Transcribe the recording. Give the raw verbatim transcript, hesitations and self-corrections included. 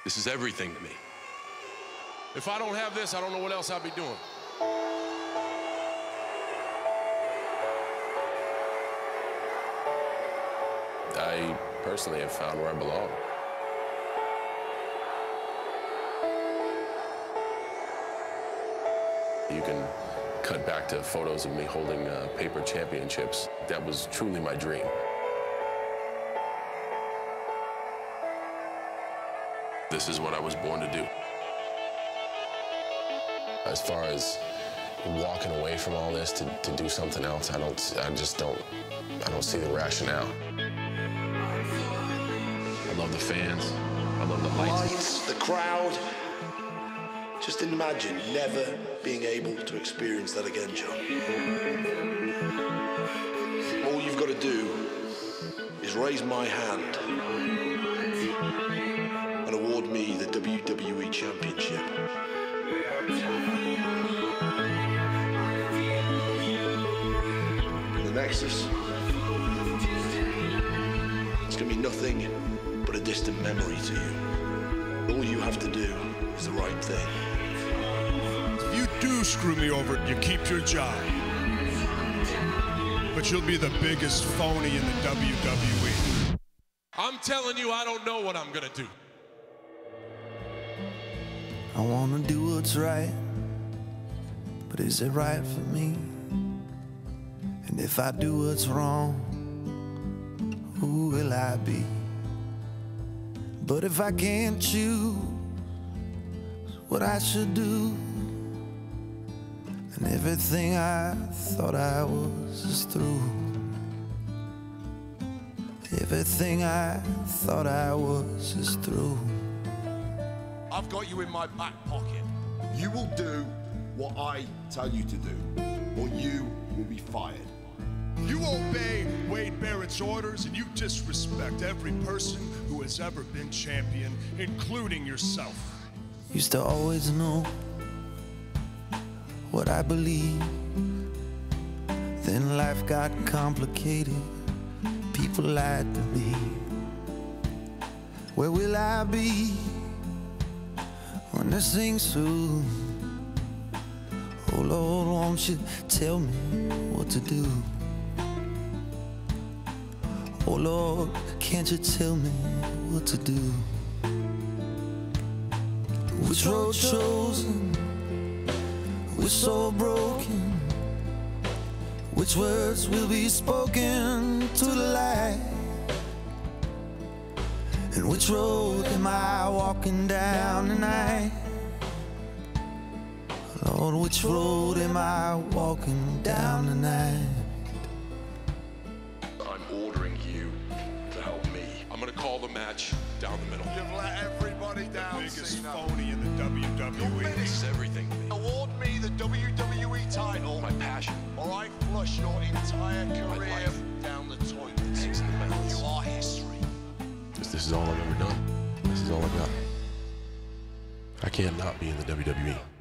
This is everything to me. If I don't have this, I don't know what else I'll be doing. I personally have found where I belong. You can cut back to photos of me holding uh, paper championships. That was truly my dream. This is what I was born to do. As far as walking away from all this to, to do something else, I don't, I just don't, I don't see the rationale. I love the fans. I love the lights. Lights, the crowd. Just imagine never being able to experience that again, John. All you've got to do is raise my hand and award me the W W E Championship. The Nexus, it's going to be nothing but a distant memory to you. All you have to do is the right thing. If you do screw me over, you keep your job. But you'll be the biggest phony in the W W E. I'm telling you, I don't know what I'm gonna do. I wanna do what's right, but is it right for me? And if I do what's wrong, who will I be? But if I can't choose what I should do, and everything I thought I was is through. Everything I thought I was is through. I've got you in my back pocket. You will do what I tell you to do, or you will be fired. You obey Wade Barrett's orders and you disrespect every person who has ever been champion, including yourself. Used to always know what I believe. Then life got complicated. People lied to me. Where will I be when this thing's through? Oh Lord, won't you tell me what to do? Oh Lord, can't you tell me what to do? Which road chosen? Which soul broken? Which words will be spoken to the light? And which road am I walking down tonight? Lord, which road am I walking down tonight? I'm ordering you to help me. I'm gonna call the match down the middle. You've let everybody down, Biggest Cena. phony in the W W E. This is everything to me. Award me the W W E title, My passion. or I flush your entire My career life. down the toilet. Eggs in the balance. You are history. This, this is all I've ever done. This is all I've got. I can't not be in the W W E.